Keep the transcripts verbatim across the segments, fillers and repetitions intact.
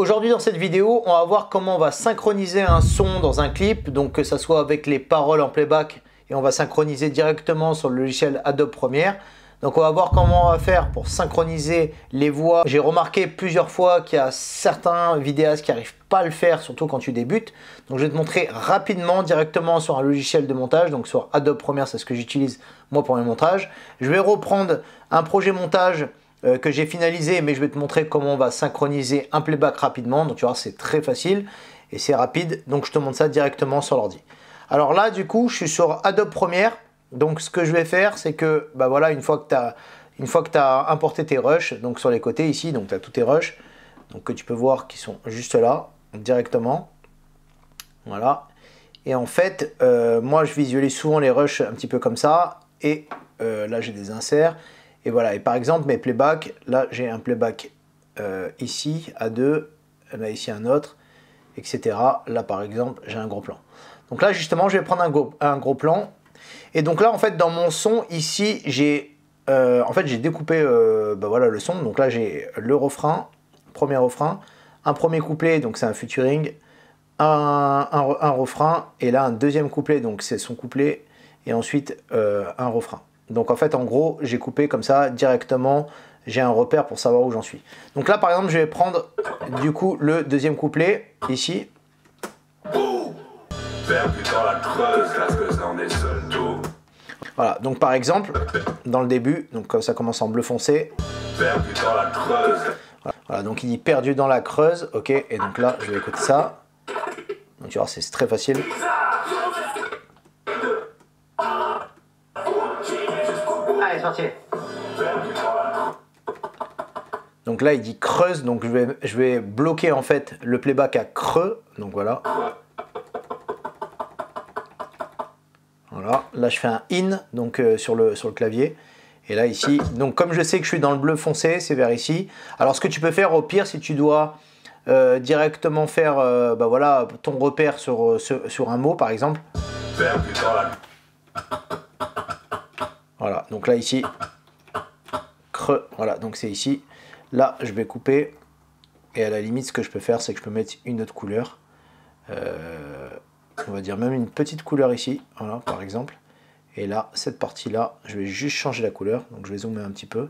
Aujourd'hui dans cette vidéo, on va voir comment on va synchroniser un son dans un clip, donc que ça soit avec les paroles en playback et on va synchroniser directement sur le logiciel Adobe Premiere. Donc on va voir comment on va faire pour synchroniser les voix. J'ai remarqué plusieurs fois qu'il y a certains vidéastes qui n'arrivent pas à le faire, surtout quand tu débutes. Donc je vais te montrer rapidement directement sur un logiciel de montage, donc sur Adobe Premiere, c'est ce que j'utilise moi pour mes montages. Je vais reprendre un projet montage euh, que j'ai finalisé, mais je vais te montrer comment on va synchroniser un playback rapidement. Donc tu vois, c'est très facile et c'est rapide, donc je te montre ça directement sur l'ordi. Alors là, du coup, je suis sur Adobe Premiere. Donc ce que je vais faire, c'est que bah voilà, une fois que tu as une fois que tu as importé tes rushs, donc sur les côtés ici, donc tu as tous tes rushs, donc que tu peux voir qui sont juste là directement. Voilà. Et en fait, euh, moi je visualise souvent les rushs un petit peu comme ça. Et euh, là j'ai des inserts. Et voilà. Et par exemple mes playbacks, là j'ai un playback euh, ici à deux, là ici un autre, et cetera. Là par exemple j'ai un gros plan. Donc là justement je vais prendre un gros, un gros plan. Et donc là en fait dans mon son ici j'ai euh, en fait j'ai découpé euh, bah voilà, le son. Donc là j'ai le refrain, premier refrain, un premier couplet, donc c'est un featuring, un, un, un refrain, et là un deuxième couplet, donc c'est son couplet, et ensuite euh, un refrain. Donc en fait en gros j'ai coupé comme ça directement, j'ai un repère pour savoir où j'en suis. Donc là par exemple je vais prendre du coup le deuxième couplet ici. Perdu dans la creuse, parce que ça en est seul tout. Voilà, donc par exemple, dans le début, donc ça commence en bleu foncé. Perdu dans la creuse. Voilà, voilà, donc il dit perdu dans la creuse, ok, et donc là je vais écouter ça. Donc tu vois, c'est très facile. Allez, sorti. Donc là il dit creuse, donc je vais, je vais bloquer en fait le playback à creux, donc voilà. Voilà, là je fais un in donc euh, sur, le, sur le clavier. Et là ici, donc comme je sais que je suis dans le bleu foncé, c'est vers ici. Alors ce que tu peux faire au pire, si tu dois euh, directement faire euh, bah voilà, ton repère sur, sur, sur un mot par exemple. Voilà, donc là ici, creux, voilà, donc c'est ici. Là je vais couper. Et à la limite ce que je peux faire, c'est que je peux mettre une autre couleur. Euh, On va dire même une petite couleur ici, voilà par exemple. Et là, cette partie-là, je vais juste changer la couleur. Donc je vais zoomer un petit peu.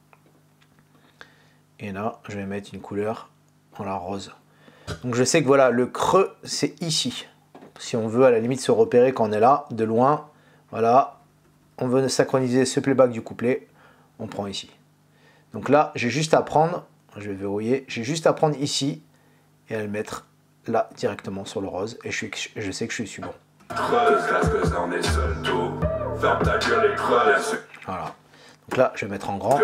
Et là, je vais mettre une couleur en la rose. Donc je sais que voilà, le creux, c'est ici. Si on veut à la limite se repérer quand on est là, de loin, voilà. On veut synchroniser ce playback du couplet, on prend ici. Donc là, j'ai juste à prendre, je vais verrouiller, j'ai juste à prendre ici et à le mettre là directement sur le rose, et je, suis, je sais que je suis bon. Voilà. Donc là, je vais mettre en grand.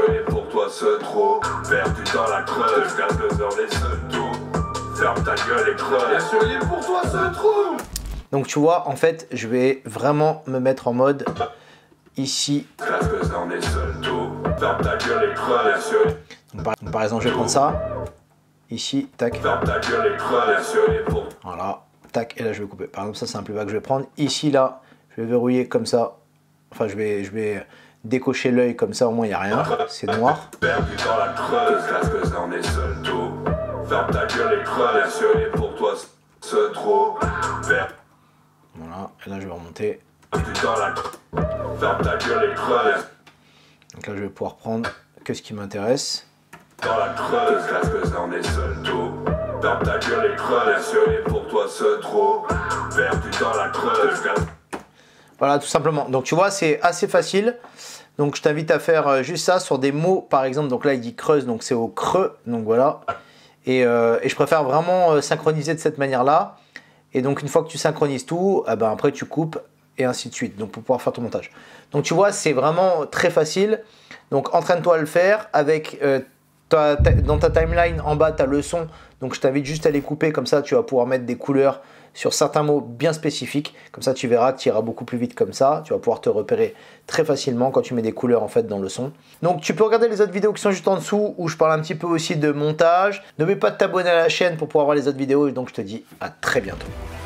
Donc tu vois, en fait, je vais vraiment me mettre en mode ici. Donc, par, par exemple, je vais prendre ça. Ici, tac. Voilà, tac, et là je vais couper. Par exemple, ça c'est un playback que je vais prendre. Ici, là, je vais verrouiller comme ça. Enfin, je vais, je vais décocher l'œil comme ça, au moins il n'y a rien. C'est noir. Voilà, et là je vais remonter. Donc là, je vais pouvoir prendre que ce qui m'intéresse. Dans la creuse, parce que ça en est seul tout. Ferme ta gueule et creuse, et pour toi ce trou. Perdu dans la creuse. Voilà, tout simplement. Donc tu vois, c'est assez facile. Donc je t'invite à faire juste ça sur des mots, par exemple. Donc là, il dit creuse, donc c'est au creux. Donc voilà. Et, euh, et je préfère vraiment synchroniser de cette manière-là. Et donc une fois que tu synchronises tout, eh ben, après tu coupes et ainsi de suite. Donc pour pouvoir faire ton montage. Donc tu vois, c'est vraiment très facile. Donc entraîne-toi à le faire avec... Euh, dans ta timeline en bas tu as le son, donc je t'invite juste à les couper, comme ça tu vas pouvoir mettre des couleurs sur certains mots bien spécifiques, comme ça tu verras que tu iras beaucoup plus vite comme ça, tu vas pouvoir te repérer très facilement quand tu mets des couleurs en fait dans le son. Donc tu peux regarder les autres vidéos qui sont juste en dessous où je parle un petit peu aussi de montage. N'oublie pas de t'abonner à la chaîne pour pouvoir voir les autres vidéos, et donc je te dis à très bientôt.